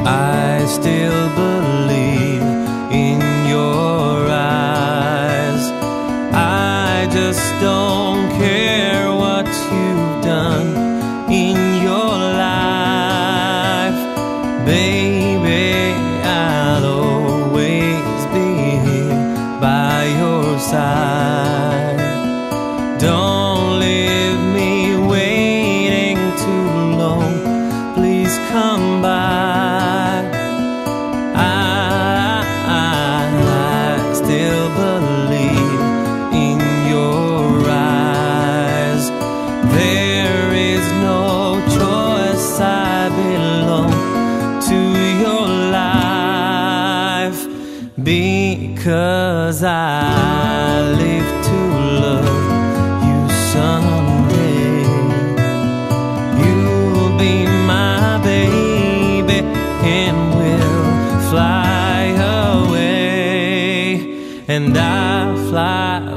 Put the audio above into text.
I still believe in your eyes. I just don't care what you've done in your life. Baby, I'll always be here by your side. Don't leave me waiting too long. Please come by. I still believe in your eyes. There is no choice. I belong to your life because I live to love you someday. You'll be my baby and we'll fly away, and I'll fly